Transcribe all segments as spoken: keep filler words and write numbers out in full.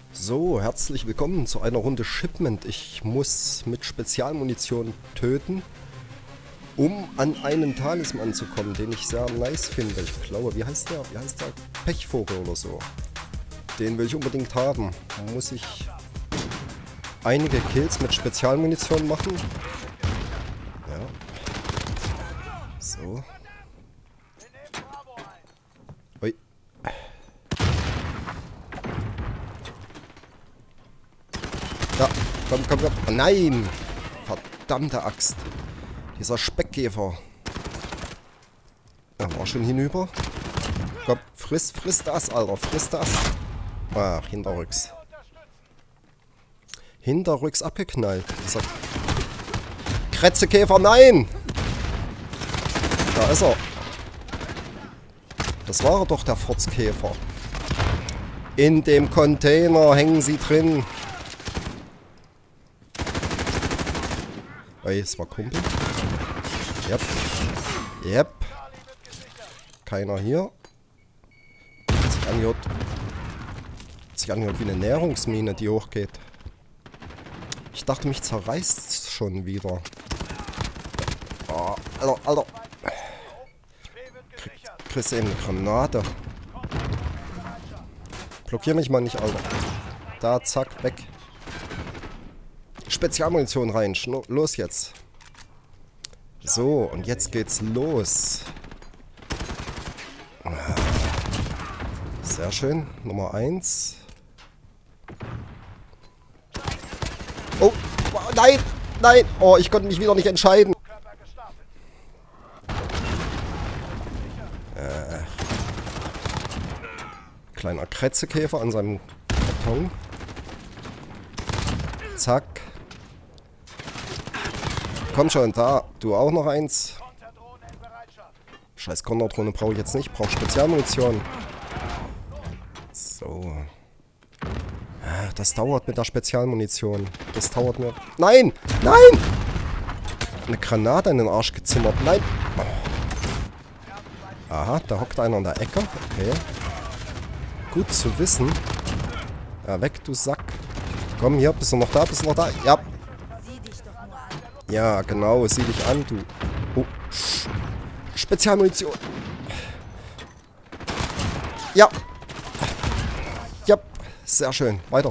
So, herzlich willkommen zu einer Runde Shipment. Ich muss mit Spezialmunition töten, um an einen Talisman zu kommen, den ich sehr nice finde. Ich glaube, wie heißt der? Wie heißt der? Pechvogel oder so. Den will ich unbedingt haben. Muss ich einige Kills mit Spezialmunition machen. Ja. So. Ui. Ja, komm, komm, komm. Oh, nein! Verdammte Axt. Dieser Speckkäfer. Ja, war schon hinüber. Komm, friss, friss das, Alter. Friss das. Ach, hinterrücks. Hinterrücks abgeknallt. Dieser Kretzekäfer, nein! Da ist er. Das war doch der Furzkäfer. In dem Container hängen sie drin. Ey, es war Kumpel. Yep. Yep. Keiner hier. Hat sich angehört. Hat sich angehört wie eine Nährungsmine, die hochgeht. Ich dachte, mich zerreißt es schon wieder. Oh, Alter, Alter. Krieg, kriegst du eben eine Granate. Blockier mich mal nicht, Alter. Da, zack, weg. Spezialmunition rein. Schno los jetzt. So, und jetzt geht's los. Sehr schön. Nummer eins. Oh, nein, nein. Oh, ich konnte mich wieder nicht entscheiden. Äh, kleiner Kretzekäfer an seinem Karton. Zack. Komm schon, da. Du auch noch eins. Scheiß Konterdrohne brauche ich jetzt nicht. Brauche Spezialmunition. So. Ach, das dauert mit der Spezialmunition. Das dauert mir... Nein! Nein! Eine Granate in den Arsch gezimmert. Nein! Oh. Aha, da hockt einer in der Ecke. Okay. Gut zu wissen. Ja, weg, du Sack. Komm, hier. Bist du noch da? Bist du noch da? Ja. Ja, genau. Sieh dich an, du. Oh. Spezialmunition. Ja. Ja. Sehr schön. Weiter.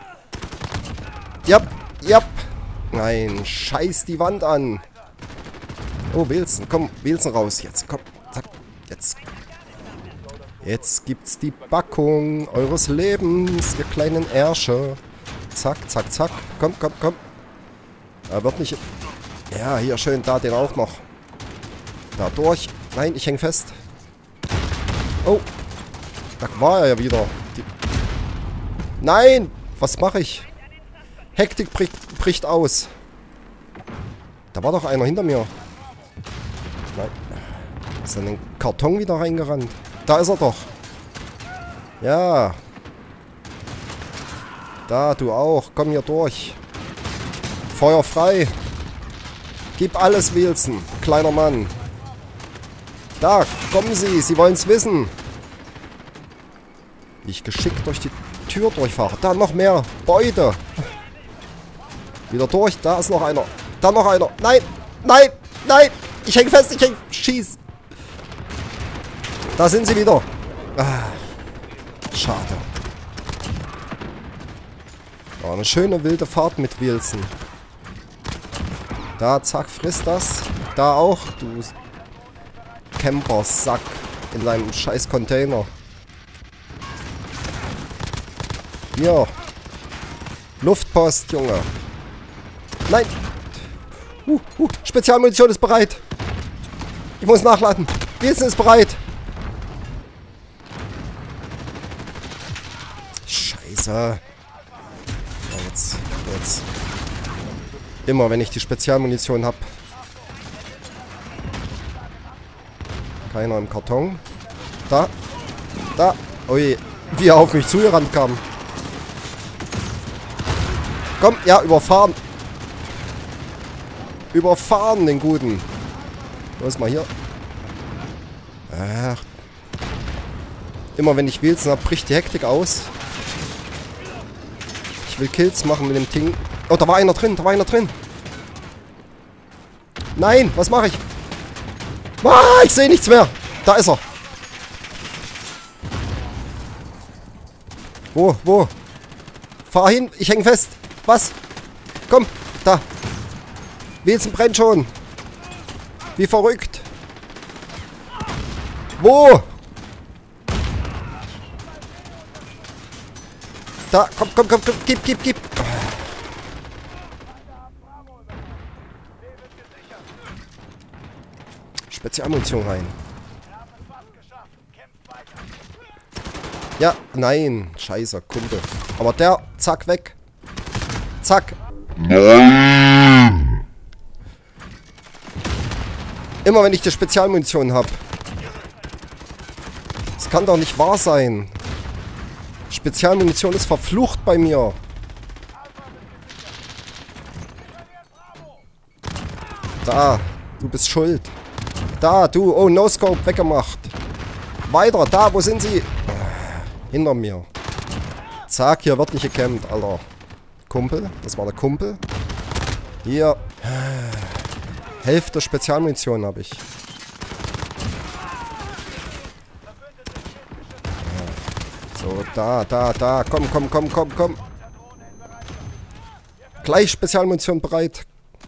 Ja. Ja. Nein. Scheiß die Wand an. Oh, Wilson. Komm, Wilson raus jetzt. Komm. Zack. Jetzt. Jetzt gibt's die Packung eures Lebens, ihr kleinen Ärsche. Zack, zack, zack. Komm, komm, komm. Er wird nicht... Ja, hier schön, da den auch noch. Da durch. Nein, ich häng fest. Oh. Da war er ja wieder. Die Nein! Was mache ich? Hektik bricht, bricht aus. Da war doch einer hinter mir. Nein. Ist in den Karton wieder reingerannt. Da ist er doch. Ja. Da, du auch. Komm hier durch. Feuer frei. Gib alles, Wilson. Kleiner Mann. Da, kommen Sie. Sie wollen es wissen. Wie ich geschickt durch die Tür durchfahre. Da, noch mehr. Beute. Wieder durch. Da ist noch einer. Da noch einer. Nein. Nein. Nein. Ich häng fest. Ich häng... Schieß. Da sind sie wieder. Ah, schade. Oh, eine schöne wilde Fahrt mit Wilson. Da, zack, frisst das. Da auch, du Camper-Sack in deinem scheiß Container. Hier. Luftpost, Junge. Nein. Uh, uh, Spezialmunition ist bereit. Ich muss nachladen. Wilson ist bereit. Scheiße. Oh, jetzt, jetzt. Immer wenn ich die Spezialmunition habe. Keiner im Karton. Da. Da. Ui. Wie er auf mich zugerannt kam. Komm, ja, überfahren. Überfahren, den Guten. Los mal hier. Ach. Immer wenn ich Wilson habe, bricht die Hektik aus. will Kills machen mit dem Ding. Oh, da war einer drin, da war einer drin. Nein, was mache ich? Ah, ich sehe nichts mehr. Da ist er. Wo, wo? Fahr hin, ich hänge fest. Was? Komm, da. Wilson brennt schon. Wie verrückt. Wo? Da, komm, komm, komm, komm, gib, gib, gib. Spezialmunition rein. Ja, nein. Scheiße, Kumpel. Aber der, zack, weg. Zack. Nein. Immer wenn ich die Spezialmunition habe. Das kann doch nicht wahr sein. Spezialmunition ist verflucht bei mir. Da, du bist schuld. Da, du, oh, No-Scope, weggemacht. Weiter, da, wo sind sie? Hinter mir. Zack, hier wird nicht gecampt, Alter. Kumpel, das war der Kumpel. Hier. Hälfte Spezialmunition habe ich. So, da, da, da. Komm, komm, komm, komm, komm. Gleich Spezialmunition bereit.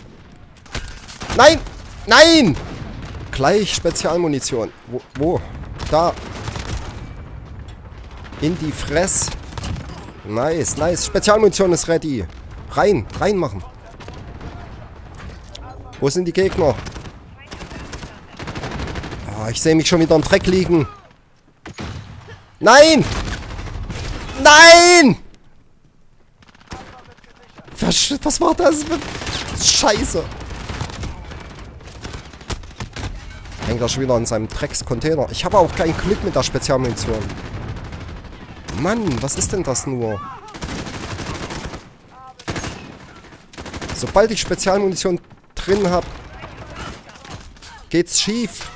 Nein! Nein! Gleich Spezialmunition. Wo? Wo? Da. In die Fress. Nice, nice. Spezialmunition ist ready. Rein, reinmachen. Wo sind die Gegner? Oh, ich sehe mich schon wieder im Dreck liegen. Nein! Nein! Was, was war das? Scheiße. Hängt er schon wieder in seinem Dreckscontainer. Ich habe auch kein Glück mit der Spezialmunition. Mann, was ist denn das nur? Sobald ich Spezialmunition drin habe, geht's schief.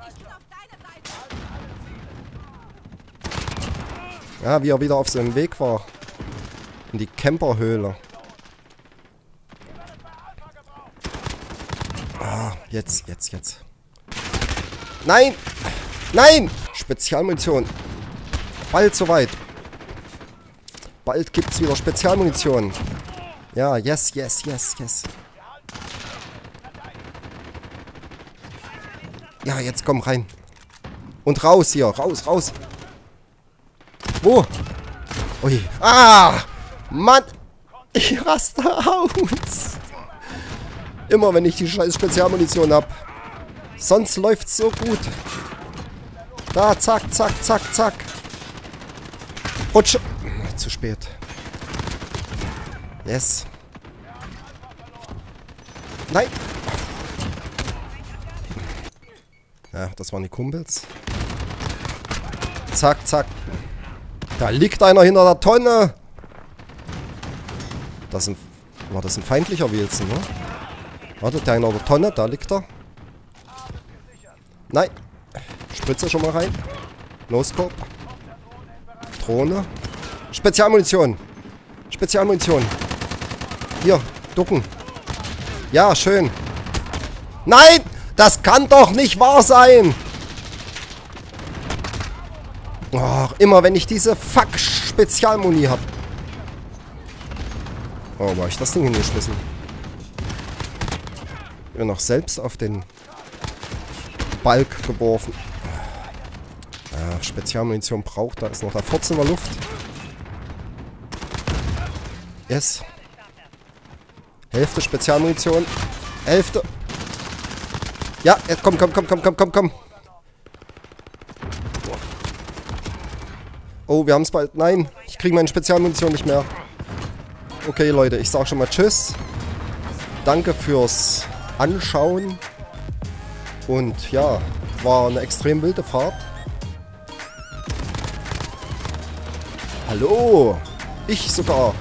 Ja, wie er wieder auf seinem Weg war. In die Camperhöhle. Ah, jetzt, jetzt, jetzt. Nein! Nein! Spezialmunition. Bald soweit. Bald gibt's wieder Spezialmunition. Ja, yes, yes, yes, yes. Ja, jetzt komm rein. Und raus hier. Raus, raus. Wo? Ui. Ah! Mann! Ich raste aus. Immer wenn ich die scheiß Spezialmunition hab. Sonst läuft's so gut. Da, zack, zack, zack, zack. Rutsche. Zu spät. Yes. Nein. Ja, das waren die Kumpels. Zack, zack. Da liegt einer hinter der Tonne. Das ist ein, war das ein feindlicher Wilson, ne? Warte, der hinter der Tonne, da liegt er. Nein. Spritze schon mal rein. No-Scope. Drohne. Spezialmunition. Spezialmunition. Hier, ducken. Ja, schön. Nein! Das kann doch nicht wahr sein! Oh, immer wenn ich diese Fuck-Spezialmuni habe. Oh, wo hab ich das Ding hingeschmissen? Mir noch selbst auf den Balk geworfen. Ja, Spezialmunition braucht. Da ist noch der Furz in der Luft. Yes. Hälfte Spezialmunition. Hälfte. Ja, jetzt komm, komm, komm, komm, komm, komm, komm. Oh, wir haben es bald. Nein, ich kriege meine Spezialmunition nicht mehr. Okay, Leute, ich sage schon mal Tschüss. Danke fürs Anschauen. Und ja, war eine extrem wilde Fahrt. Hallo, ich sogar.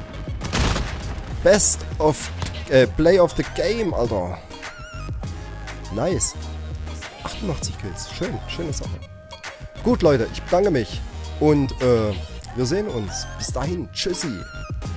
Best of äh, Play of the Game, Alter. Nice. achtundachtzig Kills. Schön, schöne Sache. Gut, Leute, ich bedanke mich. Und äh, wir sehen uns. Bis dahin. Tschüssi.